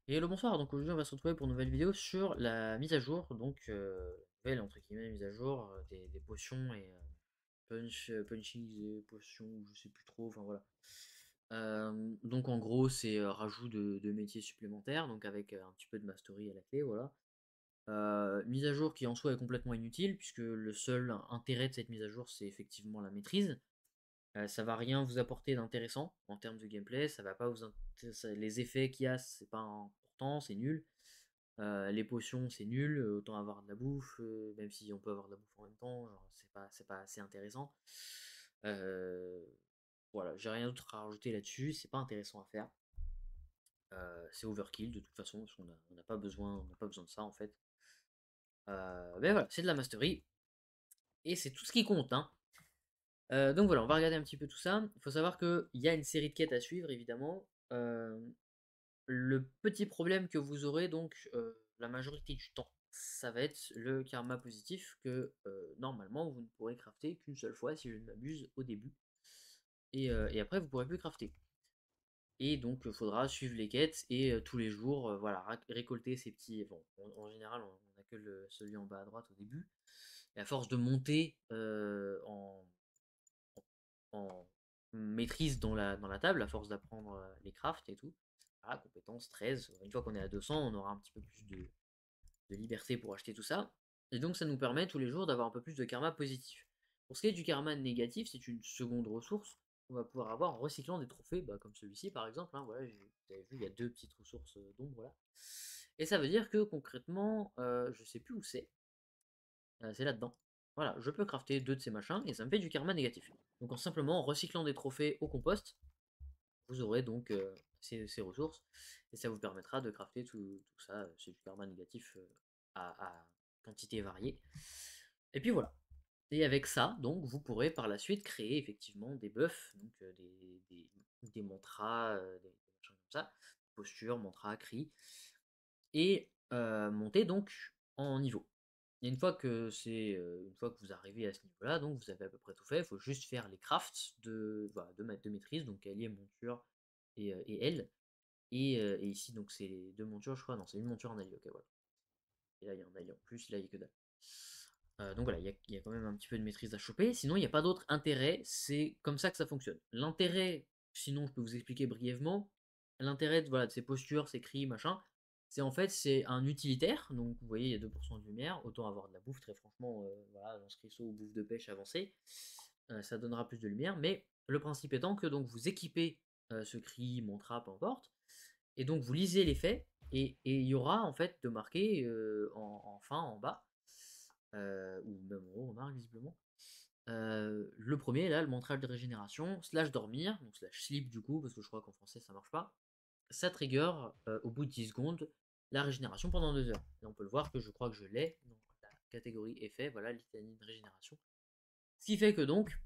Et le bonsoir, donc aujourd'hui on va se retrouver pour une nouvelle vidéo sur la mise à jour, donc nouvelle entre guillemets mise à jour des potions et punching des potions, ou je sais plus trop, enfin voilà. Donc en gros c'est rajout de métiers supplémentaires, donc avec un petit peu de mastery à la clé, voilà. Mise à jour qui en soi est complètement inutile, puisque le seul intérêt de cette mise à jour c'est effectivement la maîtrise. Ça va rien vous apporter d'intéressant en termes de gameplay, ça va pas vous les effets qu'il y a, c'est pas important, c'est nul. Les potions c'est nul, autant avoir de la bouffe, même si on peut avoir de la bouffe en même temps, c'est pas assez intéressant. Euh, voilà, j'ai rien d'autre à rajouter là-dessus, c'est pas intéressant à faire. C'est overkill de toute façon, parce qu'on n'a pas besoin de ça en fait. Mais voilà, c'est de la mastery, et c'est tout ce qui compte, hein. Donc voilà, on va regarder un petit peu tout ça. Il faut savoir qu'il y a une série de quêtes à suivre, évidemment. Le petit problème que vous aurez, donc, la majorité du temps, ça va être le karma positif que, normalement, vous ne pourrez crafter qu'une seule fois, si je ne m'abuse, au début. Et après, vous ne pourrez plus crafter. Et donc, il faudra suivre les quêtes et tous les jours, voilà, récolter ces petits. Bon, en général, on n'a que celui en bas à droite au début. Et à force de monter en maîtrise dans la table, à force d'apprendre les crafts et tout. Voilà, compétence 13. Une fois qu'on est à 200, on aura un petit peu plus de liberté pour acheter tout ça. Et donc ça nous permet tous les jours d'avoir un peu plus de karma positif. Pour ce qui est du karma négatif, c'est une seconde ressource qu'on va pouvoir avoir en recyclant des trophées, bah, comme celui-ci par exemple, hein, voilà, vous avez vu, il y a deux petites ressources d'ombre là. Et ça veut dire que concrètement, je sais plus où c'est là-dedans. Voilà, je peux crafter deux de ces machins et ça me fait du karma négatif. Donc en simplement recyclant des trophées au compost, vous aurez donc ces ressources et ça vous permettra de crafter tout ça. C'est du karma négatif à quantité variée. Et puis voilà. Et avec ça, donc, vous pourrez par la suite créer effectivement des buffs, donc des mantras, des machins comme ça, posture, mantra, cri, et monter donc en niveau. Et une fois que vous arrivez à ce niveau-là, donc vous avez à peu près tout fait. Il faut juste faire les crafts voilà, de maîtrise, donc allié, monture et aile. Et ici, donc c'est les deux montures, je crois. Non, c'est une monture en allié. Ok, voilà. Et là, il y a un allié en plus. Là, il n'y a que dalle. Donc voilà, il y a quand même un petit peu de maîtrise à choper. Sinon, il n'y a pas d'autre intérêt. C'est comme ça que ça fonctionne. L'intérêt, sinon, je peux vous expliquer brièvement. L'intérêt voilà, de ces postures, ces cris, machin, c'est en fait c'est un utilitaire. Donc vous voyez, il y a 2% de lumière. Autant avoir de la bouffe, très franchement, voilà, dans ce cristaux ou bouffe de pêche avancée, ça donnera plus de lumière. Mais le principe étant que donc vous équipez ce cri, mantra, peu importe, et donc vous lisez les faits, et il y aura en fait de marqué en fin, en bas, ou même en haut, on marque visiblement. Le premier, là, le mantra de régénération, slash dormir, donc slash sleep du coup, parce que je crois qu'en français ça marche pas. Ça trigger au bout de 10 secondes la régénération pendant 2 heures. Et on peut le voir que je crois que je l'ai, donc la catégorie effet, voilà, litanie de régénération. Ce qui fait que donc,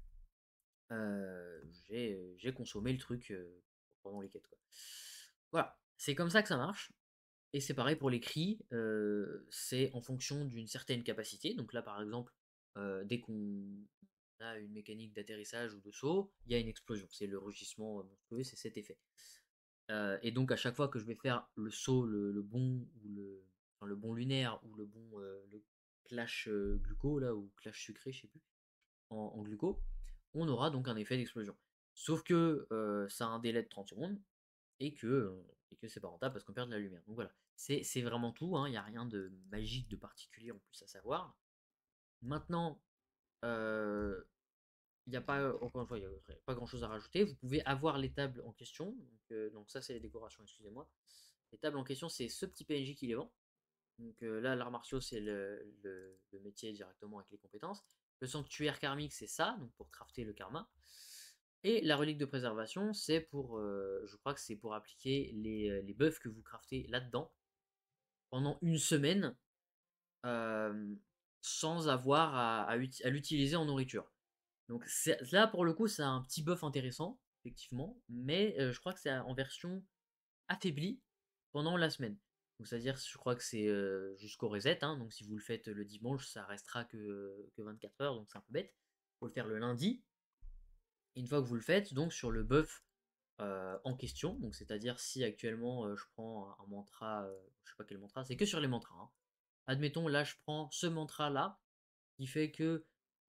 j'ai consommé le truc pendant les quêtes, quoi. Voilà, c'est comme ça que ça marche. Et c'est pareil pour les cris, c'est en fonction d'une certaine capacité. Donc là, par exemple, dès qu'on a une mécanique d'atterrissage ou de saut, il y a une explosion. C'est le rugissement monstrueux, c'est cet effet. Et donc à chaque fois que je vais faire le saut, le bon ou enfin, le bon lunaire ou le clash gluco là ou clash sucré, je sais plus, en gluco, on aura donc un effet d'explosion. Sauf que ça a un délai de 30 secondes et que c'est pas rentable parce qu'on perd de la lumière. Donc voilà, c'est vraiment tout, hein. Il n'y a rien de magique, de particulier en plus à savoir. Maintenant, euh, il n'y a pas, encore une fois, il y a pas grand chose à rajouter. Vous pouvez avoir les tables en question. Donc ça, c'est les décorations, excusez-moi. Les tables en question, c'est ce petit PNJ qui les vend. Donc là, l'art martiaux, c'est le métier directement avec les compétences. Le sanctuaire karmique, c'est ça, donc pour crafter le karma. Et la relique de préservation, c'est pour, je crois que c'est pour appliquer les buffs que vous craftez là-dedans pendant une semaine euh, sans avoir à l'utiliser en nourriture. Donc là, pour le coup, c'est un petit buff intéressant, effectivement, mais je crois que c'est en version affaiblie pendant la semaine. Donc c'est-à-dire, je crois que c'est jusqu'au reset, hein, donc si vous le faites le dimanche, ça restera que 24 heures, donc c'est un peu bête. Il faut le faire le lundi. Et une fois que vous le faites, donc sur le buff en question. Donc c'est-à-dire si actuellement je prends un mantra, je sais pas quel mantra, c'est que sur les mantras, hein. Admettons là je prends ce mantra là qui fait que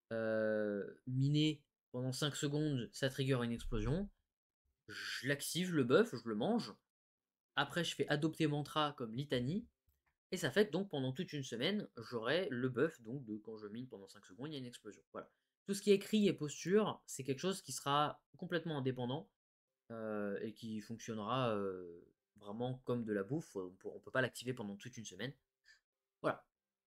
miner pendant 5 secondes ça trigger une explosion. Je l'active le buff, je le mange. Après je fais adopter mantra comme litanie. Et ça fait que donc pendant toute une semaine, j'aurai le buff donc de quand je mine pendant 5 secondes, il y a une explosion. Voilà. Tout ce qui est cri et posture, c'est quelque chose qui sera complètement indépendant et qui fonctionnera vraiment comme de la bouffe. On peut pas l'activer pendant toute une semaine. Voilà.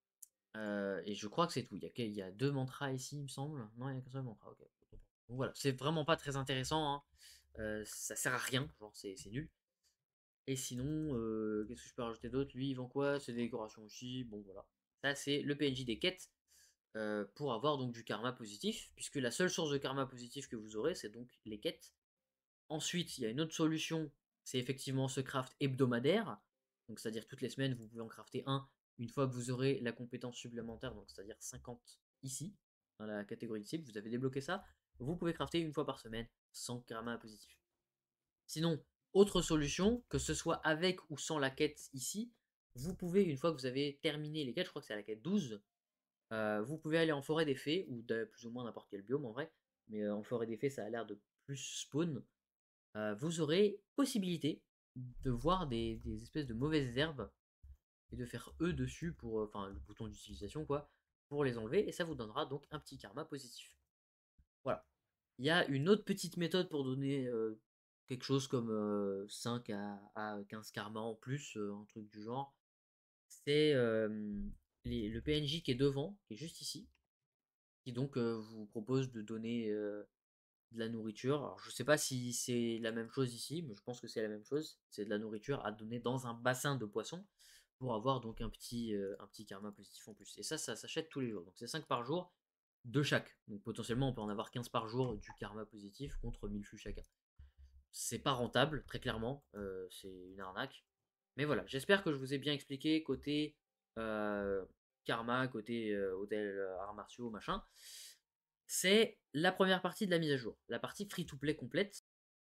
Et je crois que c'est tout. Il y a deux mantras ici, il me semble. Non, il n'y a qu'un seul mantra. Ok. Donc voilà, c'est vraiment pas très intéressant, hein. Ça sert à rien, genre c'est nul. Et sinon, qu'est-ce que je peux rajouter d'autre? Lui, il vend quoi? C'est des décorations aussi. Bon, voilà. Ça, c'est le PNJ des quêtes pour avoir donc du karma positif, puisque la seule source de karma positif que vous aurez, c'est donc les quêtes. Ensuite, il y a une autre solution, c'est effectivement ce craft hebdomadaire. Donc, c'est-à-dire toutes les semaines, vous pouvez en crafter un une fois que vous aurez la compétence supplémentaire, donc c'est-à-dire 50 ici, dans la catégorie de cible, vous avez débloqué ça. Vous pouvez crafter une fois par semaine sans karma positif. Sinon, autre solution, que ce soit avec ou sans la quête ici, vous pouvez, une fois que vous avez terminé les quêtes, je crois que c'est à la quête 12, vous pouvez aller en forêt des fées, ou de plus ou moins n'importe quel biome en vrai, mais en forêt des fées ça a l'air de plus spawn. Vous aurez possibilité de voir des espèces de mauvaises herbes et de faire E dessus pour, enfin le bouton d'utilisation quoi, pour les enlever, et ça vous donnera donc un petit karma positif. Voilà. Il y a une autre petite méthode pour donner quelque chose comme 5 à 15 karma en plus, un truc du genre. C'est le PNJ qui est devant, qui est juste ici, qui donc vous propose de donner de la nourriture. Alors je sais pas si c'est la même chose ici, mais je pense que c'est la même chose. C'est de la nourriture à donner dans un bassin de poisson pour avoir donc un petit karma positif en plus. Et ça s'achète tous les jours. Donc c'est 5 par jour de chaque. Donc potentiellement on peut en avoir 15 par jour du karma positif contre 1000 fûts chacun. C'est pas rentable, très clairement. C'est une arnaque. Mais voilà, j'espère que je vous ai bien expliqué côté euh, karma, côté hôtel, arts martiaux, machin. C'est la première partie de la mise à jour. La partie free-to-play complète.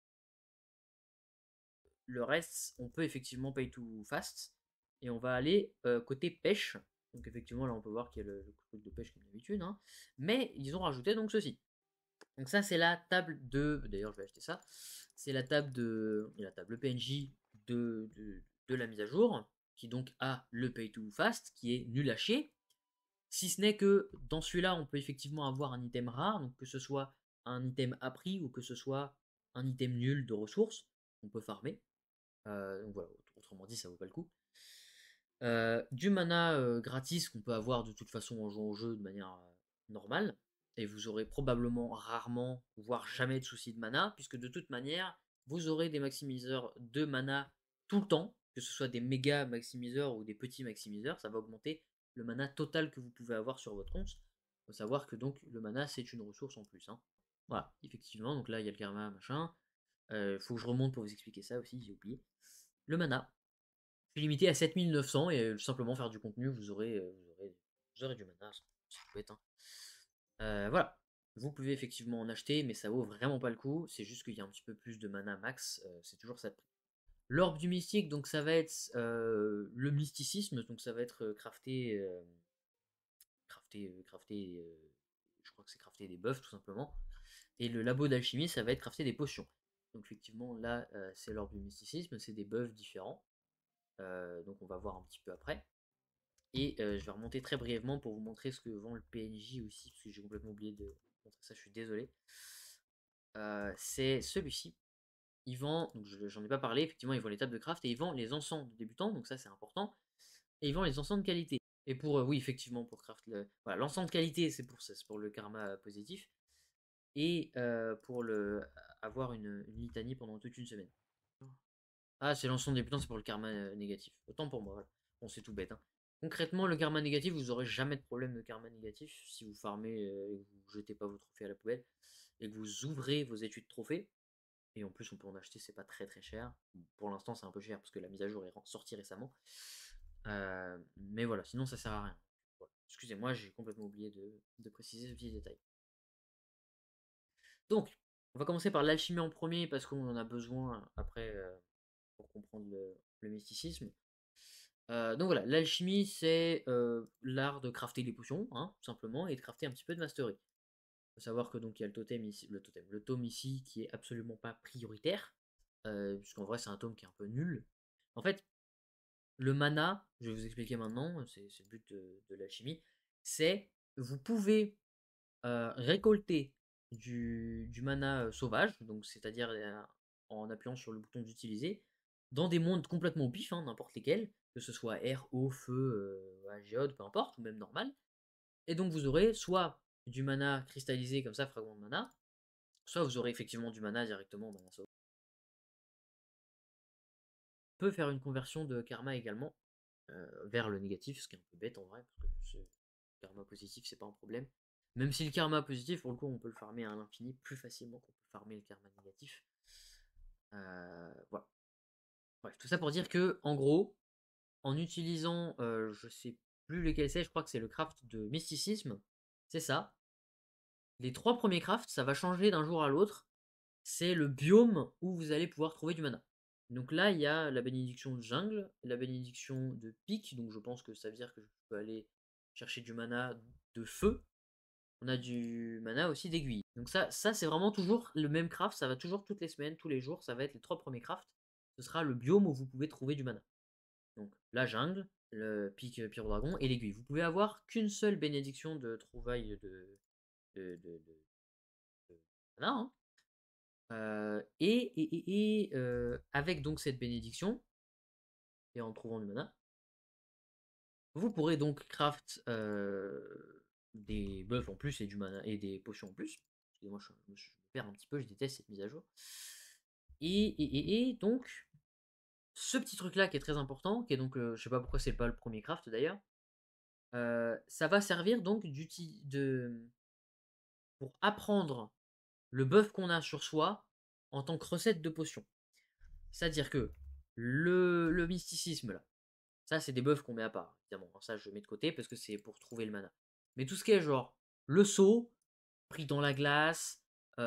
Le reste, on peut effectivement pay to fast. Et on va aller côté pêche. Donc effectivement, là, on peut voir qu'il y a le truc de pêche comme d'habitude, hein. Mais ils ont rajouté donc ceci. Donc ça, c'est la table de... D'ailleurs, je vais acheter ça. C'est la table de... La table PNJ de la mise à jour, qui donc a le pay to fast, qui est nul à chier. Si ce n'est que dans celui-là, on peut effectivement avoir un item rare, donc que ce soit un item à prix ou que ce soit un item nul de ressources, on peut farmer. Donc voilà, autrement dit, ça vaut pas le coup. Du mana gratis qu'on peut avoir de toute façon en jouant au jeu de manière normale. Et vous aurez probablement rarement, voire jamais de soucis de mana, puisque de toute manière, vous aurez des maximiseurs de mana tout le temps, que ce soit des méga maximiseurs ou des petits maximiseurs, ça va augmenter le mana total que vous pouvez avoir sur votre compte. Il faut savoir que donc le mana c'est une ressource en plus, hein. Voilà, effectivement, donc là il y a le karma, machin. Faut que je remonte pour vous expliquer ça aussi, j'ai oublié. Le mana, c'est limité à 7900 et simplement faire du contenu, vous aurez du mana, c'est tout bête, hein. Voilà, vous pouvez effectivement en acheter, mais ça vaut vraiment pas le coup. C'est juste qu'il y a un petit peu plus de mana max, c'est toujours ça de prix. L'orbe du mystique, donc ça va être le mysticisme, donc ça va être je crois que c'est crafter des buffs tout simplement. Et le labo d'alchimie, ça va être crafter des potions. Donc effectivement, là, c'est l'orbe du mysticisme, c'est des buffs différents. Donc on va voir un petit peu après. Et je vais remonter très brièvement pour vous montrer ce que vend le PNJ aussi, parce que j'ai complètement oublié de montrer ça, je suis désolé. C'est celui-ci. Il vend, donc j'en ai pas parlé, effectivement, il vend les tables de craft et il vend les encens de débutants, donc ça c'est important. Et il vend les encens de qualité. Et pour, oui, effectivement, pour craft, voilà, l'encens de qualité, c'est pour ça, c'est pour le karma positif. Et pour avoir une litanie pendant toute une semaine. Ah, c'est l'encens de débutant, c'est pour le karma négatif. Autant pour moi, voilà. Bon, c'est tout bête, hein. Concrètement, le karma négatif, vous aurez jamais de problème de karma négatif si vous farmez et que vous jetez pas vos trophées à la poubelle et que vous ouvrez vos études de trophées. Et en plus, on peut en acheter, c'est pas très très cher. Pour l'instant, c'est un peu cher parce que la mise à jour est sortie récemment. Mais voilà, sinon ça sert à rien. Voilà. Excusez-moi, j'ai complètement oublié de préciser ce petit détail. Donc, On va commencer par l'alchimie en premier parce qu'on en a besoin après pour comprendre le mysticisme. Donc voilà, l'alchimie c'est l'art de crafter des potions, hein, tout simplement, et de crafter un petit peu de mastery. Il faut savoir que donc il y a le totem ici, le tome ici qui est absolument pas prioritaire, puisqu'en vrai c'est un tome qui est un peu nul. En fait, le mana, je vais vous expliquer maintenant, c'est le but de l'alchimie, c'est vous pouvez récolter du mana sauvage, donc c'est-à-dire en appuyant sur le bouton d'utiliser, dans des mondes complètement au pif, hein, n'importe lesquels, que ce soit air, eau, feu, géode, peu importe, ou même normal. Et donc vous aurez soit du mana cristallisé comme ça, fragment de mana, soit vous aurez effectivement du mana directement, mana sauvage. On peut faire une conversion de karma également vers le négatif, ce qui est un peu bête en vrai, parce que le karma positif c'est pas un problème. Même si le karma positif, pour le coup, on peut le farmer à l'infini plus facilement qu'on peut farmer le karma négatif. Voilà. Bref, tout ça pour dire que, en gros, en utilisant, je sais plus lequel c'est, je crois que c'est le craft de mysticisme, c'est ça. Les 3 premiers crafts, ça va changer d'un jour à l'autre. C'est le biome où vous allez pouvoir trouver du mana. Donc là, il y a la bénédiction de jungle, la bénédiction de pic, donc je pense que ça veut dire que je peux aller chercher du mana de feu. On a du mana aussi d'aiguille. Donc ça c'est vraiment toujours le même craft, ça va toujours toutes les semaines, tous les jours, ça va être les 3 premiers crafts. Ce sera le biome où vous pouvez trouver du mana. Donc la jungle, le pic pyro dragon et l'aiguille. Vous pouvez avoir qu'une seule bénédiction de trouvaille de mana, hein. Avec donc cette bénédiction, et en trouvant du mana, vous pourrez donc craft des buffs en plus et du mana et des potions en plus. Excusez-moi, je me perds un petit peu, je déteste cette mise à jour. Et donc, ce petit truc là qui est très important, qui est donc, je sais pas pourquoi c'est pas le premier craft d'ailleurs, ça va servir donc pour apprendre le buff qu'on a sur soi en tant que recette de potion. C'est-à-dire que le mysticisme là, ça c'est des buffs qu'on met à part, évidemment. Ça je mets de côté parce que c'est pour trouver le mana. Mais tout ce qui est genre le saut, pris dans la glace,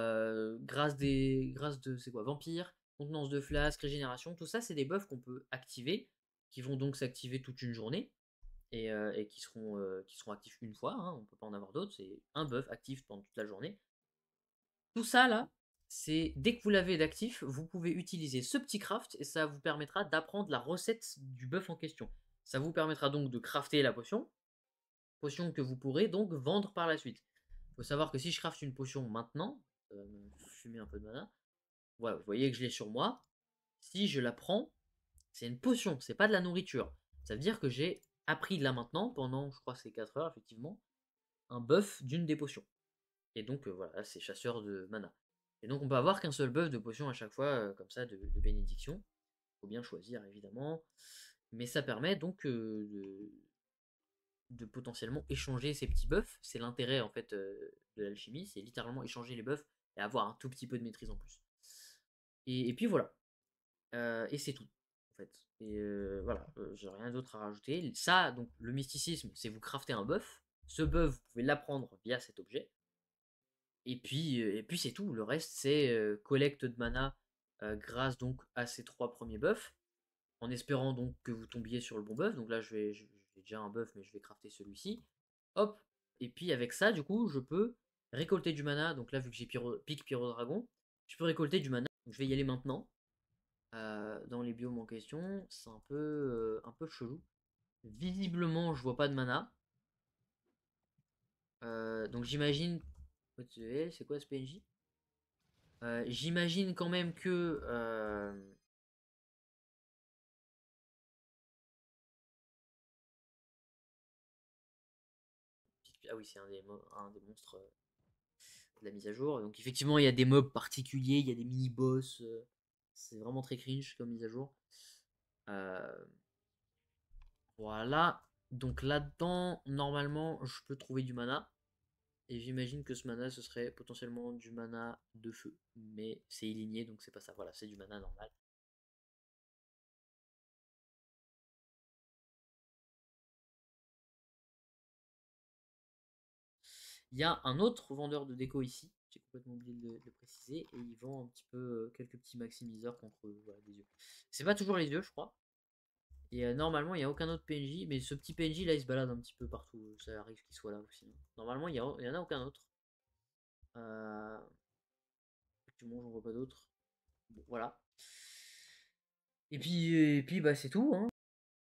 grâce de c'est quoi, vampire, contenance de flasque, régénération, tout ça c'est des buffs qu'on peut activer, qui vont donc s'activer toute une journée et qui seront actifs une fois, hein, on peut pas en avoir d'autres, c'est un buff actif pendant toute la journée. Tout ça là, c'est dès que vous l'avez d'actif, vous pouvez utiliser ce petit craft et ça vous permettra d'apprendre la recette du buff en question. Ça vous permettra donc de crafter la potion que vous pourrez donc vendre par la suite. Il faut savoir que si je craft une potion maintenant, fumer un peu de mana, voilà, vous voyez que je l'ai sur moi. Si je la prends, c'est une potion, c'est pas de la nourriture. Ça veut dire que j'ai appris là maintenant, pendant je crois c'est 4 heures effectivement, un buff d'une des potions. Et donc voilà, c'est chasseur de mana. Et donc on peut avoir qu'un seul buff de potion à chaque fois, comme ça, de bénédiction. Faut bien choisir évidemment. Mais ça permet donc de potentiellement échanger ces petits buffs. C'est l'intérêt en fait de l'alchimie, c'est littéralement échanger les buffs et avoir un tout petit peu de maîtrise en plus. Et puis voilà. Et c'est tout en fait. Et voilà, j'ai rien d'autre à rajouter. Ça, donc le mysticisme, c'est vous crafter un buff. Ce buff, vous pouvez l'apprendre via cet objet. Et puis c'est tout. Le reste, c'est collecte de mana grâce donc à ces 3 premiers buffs. En espérant donc que vous tombiez sur le bon buff. Donc là, j'ai déjà un buff, mais je vais crafter celui-ci. Hop. Et puis avec ça, du coup, je peux récolter du mana. Donc là, vu que j'ai pique Pyro Dragon, je peux récolter du mana. Donc je vais y aller maintenant. Dans les biomes en question, c'est un peu chelou. Visiblement, je vois pas de mana. Donc j'imagine. C'est quoi ce PNJ? J'imagine quand même que. Ah oui, c'est un des monstres de la mise à jour. Donc effectivement, il y a des mobs particuliers, il y a des mini-boss. C'est vraiment très cringe comme mise à jour. Euh, voilà. Donc là-dedans, normalement, je peux trouver du mana. Et j'imagine que ce mana, ce serait potentiellement du mana de feu. Mais c'est illigné, donc c'est pas ça. Voilà, c'est du mana normal. Il y a un autre vendeur de déco ici, J'ai complètement oublié de le préciser. Et ils vendent un petit peu quelques petits maximiseurs contre voilà, des yeux. C'est pas toujours les yeux, je crois. Et normalement, il n'y a aucun autre PNJ. Mais ce petit PNJ là, il se balade un petit peu partout. Ça arrive qu'il soit là aussi. Normalement, il y en a aucun autre. Effectivement, j'en vois pas d'autres. Bon, voilà. Et puis bah, c'est tout. Hein.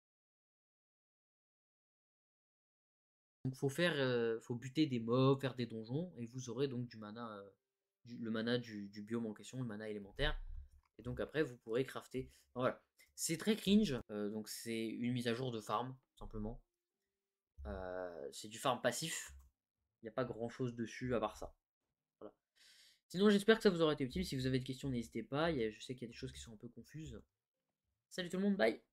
Donc faut buter des mobs, faire des donjons, et vous aurez donc du mana, le mana du biome en question, le mana élémentaire. Et donc après vous pourrez crafter. Donc, voilà. C'est très cringe, donc c'est une mise à jour de farm, simplement. C'est du farm passif. Il n'y a pas grand chose dessus à part ça. Voilà. Sinon j'espère que ça vous aura été utile. Si vous avez des questions, n'hésitez pas. Je sais qu'il y a des choses qui sont un peu confuses. Salut tout le monde, bye!